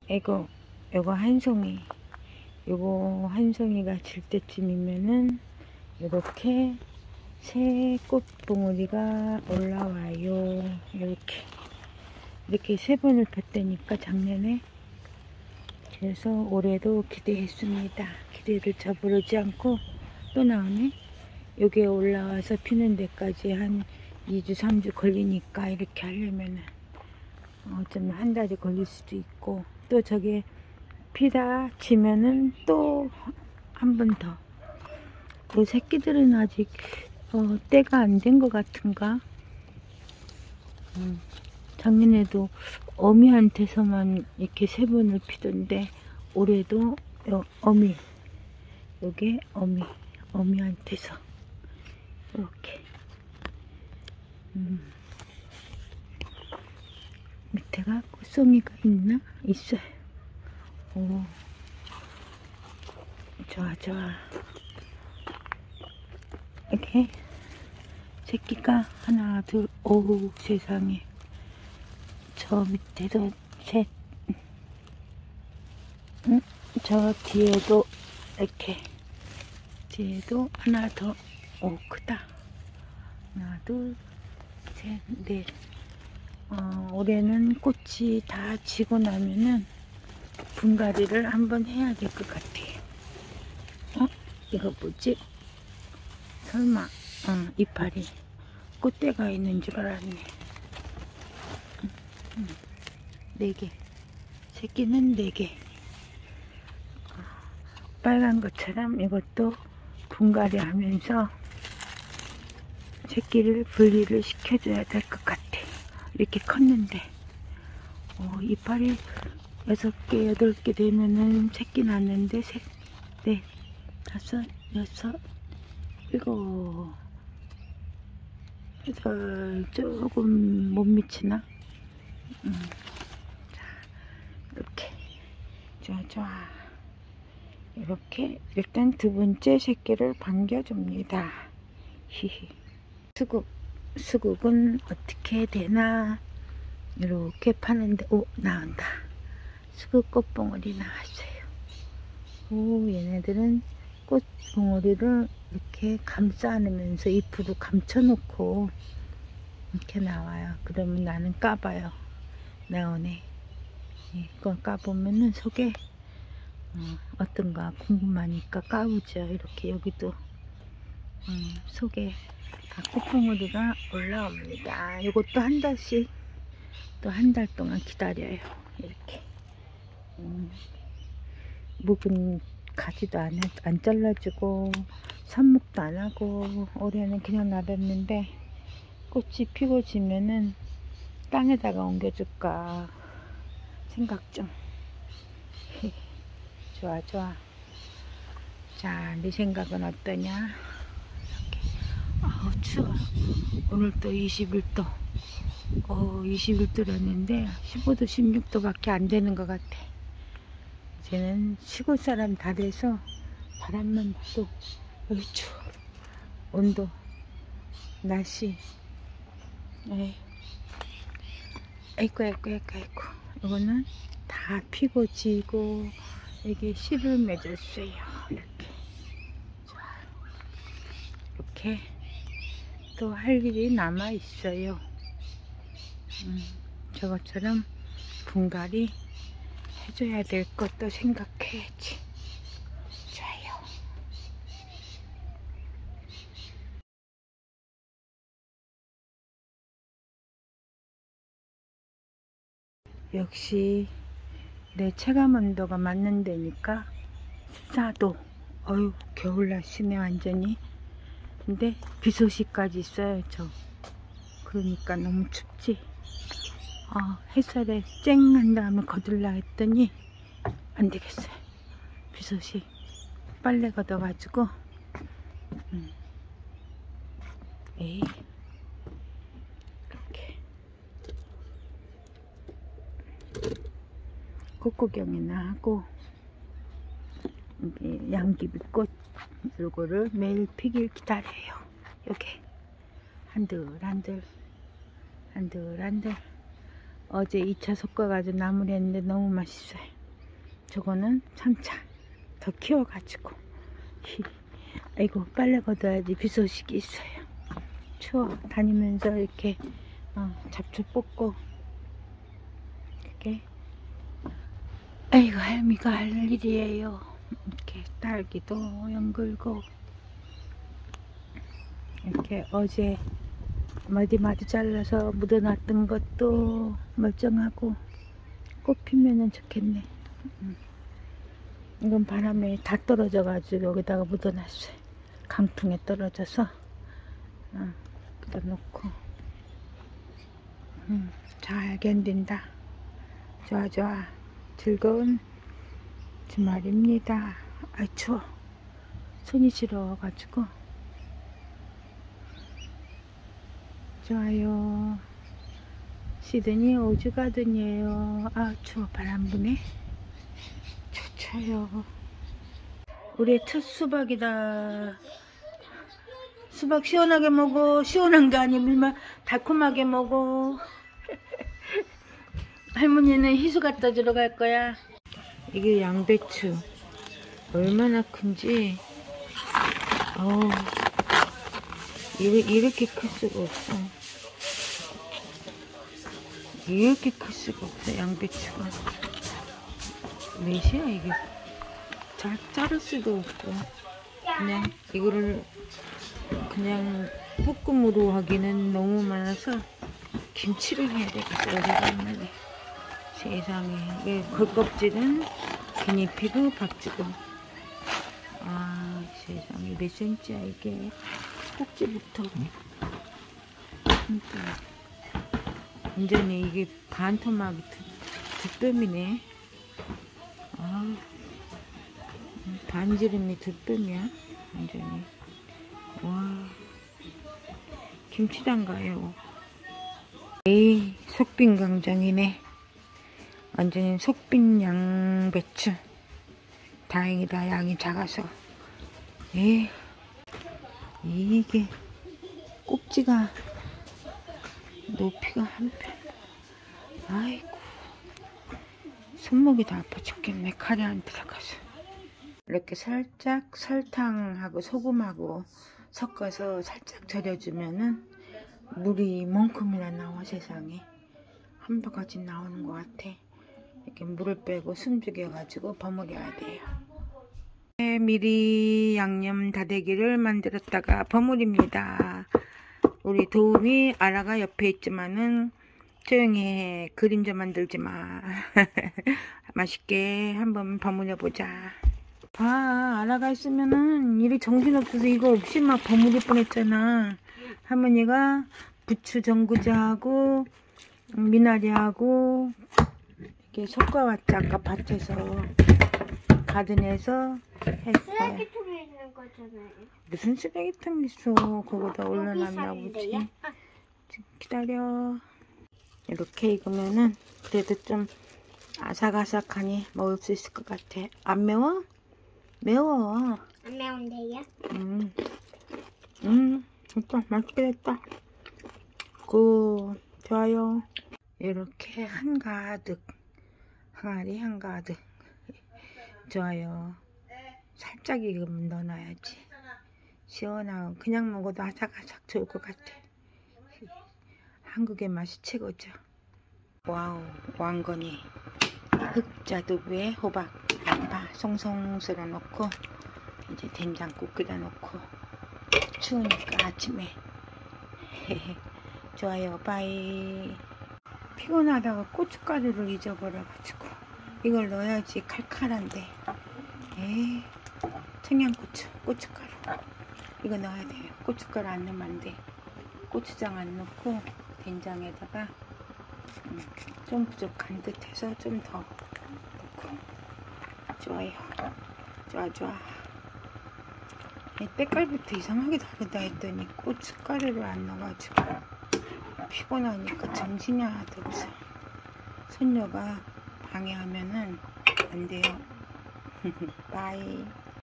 요거 한 송이, 요거 한 송이가 질 때쯤이면은 이렇게 새 꽃봉오리가 올라와요. 이렇게 3번을 폈다니까, 작년에. 그래서 올해도 기대했습니다. 기대를 저부르지 않고 또 나오네. 요게 올라와서 피는 데까지 한 2주 3주 걸리니까, 이렇게 하려면은 어쩌면 한 달이 걸릴 수도 있고, 또 저게 피다 지면은 또 한 번 더. 그 새끼들은 아직 때가 안 된 것 같은가. 작년에도 어미한테서만 이렇게 3번을 피던데, 올해도 요게 어미한테서 이렇게 밑에가 꽃송이가 있나? 있어요. 오, 좋아. 이렇게 새끼가 하나, 둘, 오우, 세상에. 저 밑에도 셋, 저 뒤에도 이렇게, 뒤에도 하나 더. 오, 크다. 하나, 둘, 셋, 넷. 올해는 꽃이 다 지고 나면은 분갈이를 한번 해야 될 것 같아요. 이거 뭐지? 설마 이파리 꽃대가 있는 줄 알았네. 4개, 새끼는 4개. 빨간 것처럼 이것도 분갈이 하면서 새끼를 분리를 시켜줘야 될 것 같아. 이렇게 컸는데 이파리 6개 8개 되면은 새끼 났는데, 셋, 넷, 다섯, 여섯, 일곱, 여덟. 조금 못 미치나? 자, 이렇게 좋아. 이렇게 일단 2번째 새끼를 반겨줍니다. 히히. 수국은 어떻게 되나? 이렇게 파는데, 나온다. 수국 꽃봉오리 나왔어요. 얘네들은 꽃봉오리를 이렇게 감싸 안으면서 잎으로 감춰놓고 이렇게 나와요. 그러면 나는 까봐요. 나오네. 이거 까보면은 속에 어떤가 궁금하니까 까보죠. 이렇게 여기도 속에 다 꽃봉오리가 올라옵니다. 이것도 한 달씩, 또 한 달 동안 기다려요. 이렇게 묵은 가지도 안 잘라주고 삽목도 안 하고, 올해는 그냥 놔뒀는데, 꽃이 피고 지면은 땅에다가 옮겨줄까 생각 중. 좋아. 자, 네 생각은 어떠냐? 이렇게. 추워. 오늘 또 21도. 21도였는데 15도 16도 밖에 안 되는 것 같아. 이제는 시골 사람 다 돼서 바람만 봐도 추워. 온도, 날씨. 아이고. 이거는 다 피고 지고 이게 씨를 맺었어요. 이렇게 또 할 일이 남아 있어요. 저것처럼 분갈이 해줘야 될 것도 생각해야지. 좋아요. 역시 내 체감 온도가 맞는 데니까 14도. 겨울 날씨네 완전히. 근데 비 소식까지 있어요. 그러니까 너무 춥지. 햇살에 쨍 한 다음에 거들라 했더니 안 되겠어요. 비 소식. 빨래 걷어가지고 이렇게 꽃 구경이나 하고, 이게 양귀비꽃 요거를 매일 피길 기다려요. 요게 한들 어제 2차 섞어가지고 나물했는데 너무 맛있어요. 저거는 참차 더 키워가지고. 아이고, 빨래 걷어야지. 비 소식이 있어요. 추워. 다니면서 이렇게 잡초 뽑고 이렇게. 아이고, 할미가 할 일이에요. 이렇게 딸기도 연글고, 이렇게 어제 마디마디 잘라서 묻어놨던 것도 멀쩡하고 꽃 피면은 좋겠네. 이건 바람에 다 떨어져 가지고 여기다가 묻어놨어요. 강풍에 떨어져서 묻어놓고. 잘 견딘다. 좋아 좋아. 즐거운 주말입니다. 아, 추워. 손이 시려워가지고. 좋아요. 시드니 오즈가든이에요. 아, 추워. 바람 부네. 좋아요. 우리의 첫 수박이다. 수박 시원하게 먹어. 시원한 게 아니면 달콤하게 먹어. 할머니는 희수 갖다 주러 갈 거야. 이게 양배추 얼마나 큰지. 이렇게 클 수가 없어. 이렇게 클 수가 없어. 양배추가 몇이야 이게. 잘 자를 수도 없고, 그냥 이거를 그냥 볶음으로 하기는 너무 많아서 김치를 해야 되겠어. 오래간만에. 세상에. 이게 겉껍질은 기니피그 박쥐고. 아, 세상에. 몇 cm야 이게. 꼭지부터. 완전히 이게 반토막이 득뜸이네. 아, 반지름이 득뜸이야 완전히. 와, 김치단가요. 에이, 속빈 강정이네. 완전히 속빈 양배추. 다행이다, 양이 작아서. 에이, 이게 꼭지가 높이가 한편. 아이고, 손목이 다 아파 죽겠네. 카레한테 들어가서. 이렇게 살짝 설탕하고 소금하고 섞어서 살짝 절여주면은 물이 이만큼이나 나와. 세상에. 한 바가지 나오는 것 같아. 이렇게 물을 빼고 숨죽여 가지고 버무려야 돼요. 미리 양념 다대기를 만들었다가 버무립니다. 우리 도우미 아라가 옆에 있지만은 조용히 해. 그림 좀 만들지 마. 맛있게 한번 버무려 보자. 봐, 아라가 있으면은 일이 정신없어서 이거 없이 막 버무릴 뻔했잖아. 할머니가 부추 전구자하고 미나리하고 이렇게 섞어왔지. 아까 밭에서 가든에서 했어. 쓰레기통에 있는 거잖아요. 무슨 쓰레기통 있어. 거기다 올려놨나 보지. 기다려. 이렇게 익으면은 그래도 좀 아삭아삭하니 먹을 수 있을 것 같아. 안 매워? 매워. 안 매운데요? 진짜 맛있게 됐다. 굿. 좋아요. 이렇게 한가득, 항아리 한가득. 좋아요. 살짝 익으면 넣어놔야지. 시원하고 그냥 먹어도 아삭아삭 좋을 것 같아. 한국의 맛이 최고죠. 와우, 왕건이 흑자두부에 호박, 양파 송송 썰어 놓고 이제 된장국 끓여 놓고. 추우니까 아침에. 좋아요. 바이. 피곤하다가 고춧가루를 잊어버려가지고 이걸 넣어야지 칼칼한데. 에이, 청양고추, 고춧가루 이거 넣어야 돼요. 고춧가루 안 넣으면 안 돼. 고추장 안 넣고 된장에다가 좀 부족한 듯 해서 좀 더 넣고. 좋아요. 좋아 좋아. 때깔부터 이상하게 다르다 했더니 고춧가루를 안 넣어가지고 피곤하니까 정신이 하나도 없어. 손녀가 방해하면은 안 돼요. 바이.